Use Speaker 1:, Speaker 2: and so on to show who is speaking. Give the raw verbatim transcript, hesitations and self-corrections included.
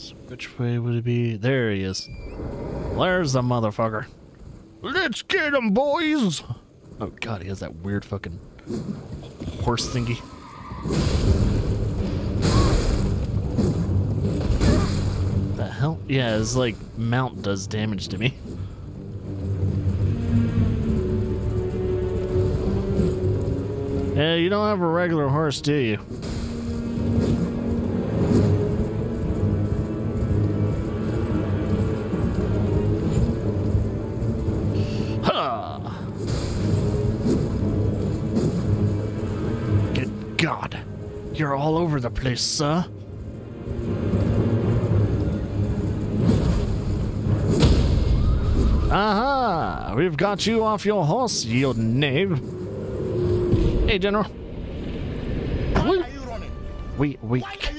Speaker 1: So which way would it be? There he is. There's the motherfucker. Let's get him, boys! Oh god, he has that weird fucking horse thingy. The hell? Yeah, his like mount does damage to me. Yeah, you don't have a regular horse, do you? Ha! Good God, you're all over the place, sir. Aha! We've got you off your horse, you knave. Hey, General.
Speaker 2: Why are you running?
Speaker 1: We, we,
Speaker 2: Why are